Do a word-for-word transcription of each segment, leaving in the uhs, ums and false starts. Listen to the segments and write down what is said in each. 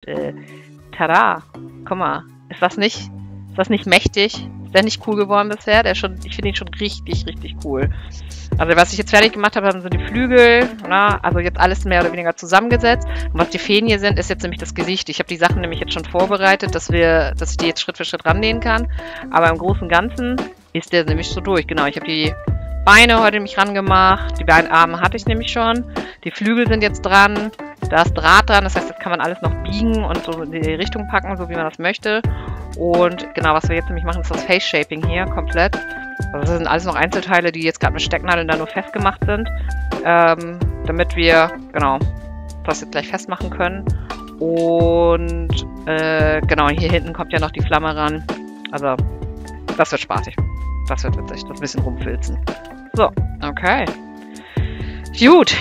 äh, tada, guck mal, ist das nicht, ist das nicht mächtig? Ist der nicht cool geworden bisher? Der ist schon, ich finde ihn schon richtig, richtig cool. Also was ich jetzt fertig gemacht habe, sind so die Flügel, na, also jetzt alles mehr oder weniger zusammengesetzt. Und was die Fäden hier sind, ist jetzt nämlich das Gesicht. Ich habe die Sachen nämlich jetzt schon vorbereitet, dass wir, dass ich die jetzt Schritt für Schritt rannähen kann. Aber im Großen und Ganzen ist der nämlich so durch. Genau, ich habe die Beine heute nämlich rangemacht, die beiden Arme hatte ich nämlich schon. Die Flügel sind jetzt dran, da ist Draht dran, das heißt, das kann man alles noch biegen und so in die Richtung packen, so wie man das möchte. Und genau, was wir jetzt nämlich machen, ist das Face Shaping hier komplett. Also das sind alles noch Einzelteile, die jetzt gerade mit Stecknadeln da nur festgemacht sind, ähm, damit wir, genau, das jetzt gleich festmachen können. Und äh, genau, hier hinten kommt ja noch die Flamme ran. Also, das wird spaßig. Das wird witzig, das ein bisschen rumfilzen. So, okay. Gut.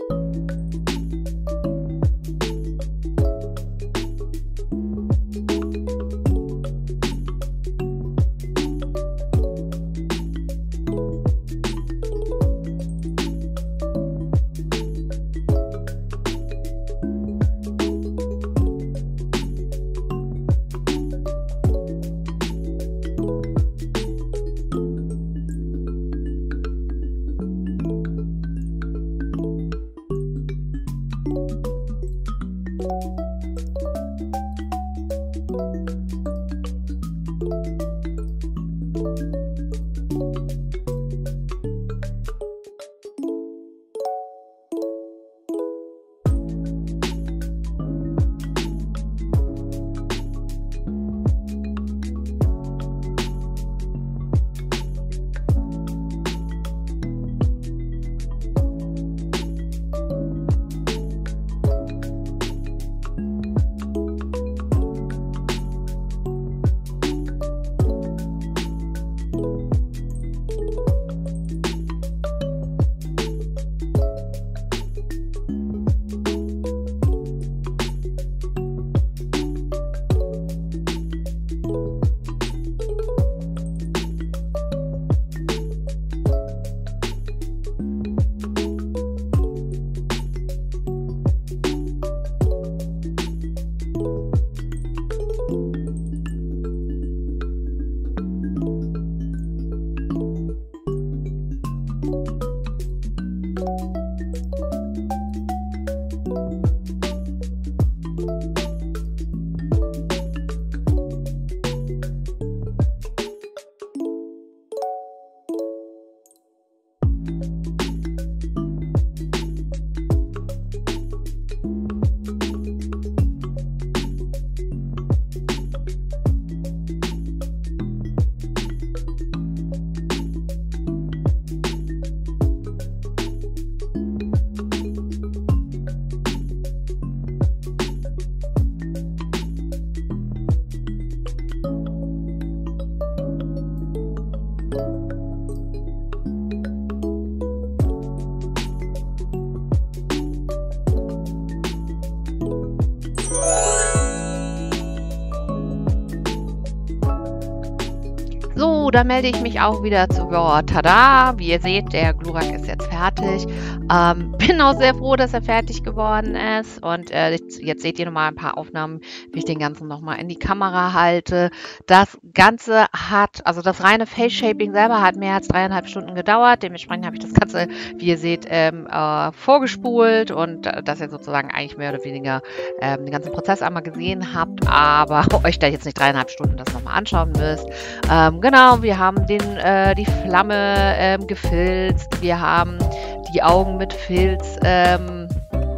So, da melde ich mich auch wieder zu Wort. Tada! Wie ihr seht, der Glurak ist jetzt fertig. Ähm, bin auch sehr froh, dass er fertig geworden ist. Und äh, jetzt, jetzt seht ihr nochmal ein paar Aufnahmen, wie ich den Ganzen nochmal in die Kamera halte. Das Ganze hat, also das reine Face-Shaping selber hat mehr als dreieinhalb Stunden gedauert. Dementsprechend habe ich das Ganze, wie ihr seht, ähm, äh, vorgespult und äh, dass ihr sozusagen eigentlich mehr oder weniger ähm, den ganzen Prozess einmal gesehen habt, aber euch da jetzt nicht dreieinhalb Stunden das nochmal anschauen müsst. Ähm, genau, wir haben den, äh, die Flamme ähm, gefilzt, wir haben die Augen mit Filz ähm,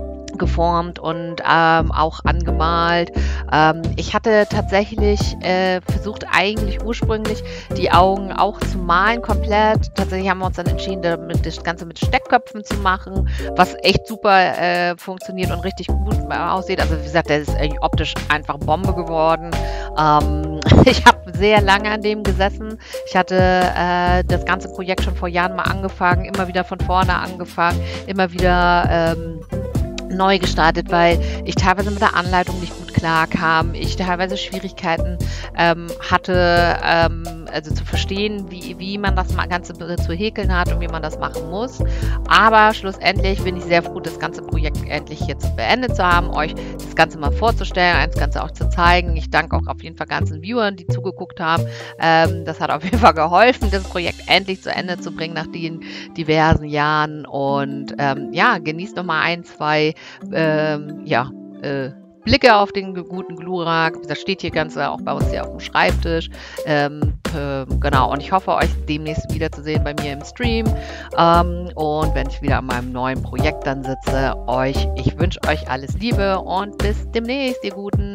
geformt und ähm, auch angemalt. Ähm, ich hatte tatsächlich äh, versucht, eigentlich ursprünglich die Augen auch zu malen komplett. Tatsächlich haben wir uns dann entschieden, damit das Ganze mit Steckköpfen zu machen, was echt super äh, funktioniert und richtig gut aussieht. Also wie gesagt, der ist eigentlich optisch einfach Bombe geworden. Ähm, ich habe sehr lange an dem gesessen. Ich hatte äh, das ganze Projekt schon vor Jahren mal angefangen, immer wieder von vorne angefangen, immer wieder ähm, neu gestartet, weil ich teilweise mit der Anleitung nicht gut klar kam, ich teilweise Schwierigkeiten ähm, hatte, ähm, also zu verstehen, wie, wie man das Ganze zu häkeln hat und wie man das machen muss. Aber schlussendlich bin ich sehr froh, das ganze Projekt endlich jetzt beendet zu haben, euch das Ganze mal vorzustellen, das Ganze auch zu zeigen. Ich danke auch auf jeden Fall ganzen Viewern, die zugeguckt haben. Ähm, das hat auf jeden Fall geholfen, das Projekt endlich zu Ende zu bringen nach den diversen Jahren. Und ähm, ja, genießt noch mal ein, zwei ähm, ja, äh, Blicke auf den guten Glurak. Das steht hier ganz auch bei uns hier auf dem Schreibtisch. Ähm, äh, genau, und ich hoffe, euch demnächst wiederzusehen bei mir im Stream. Ähm, und wenn ich wieder an meinem neuen Projekt dann sitze, euch, ich wünsche euch alles Liebe und bis demnächst, ihr Guten.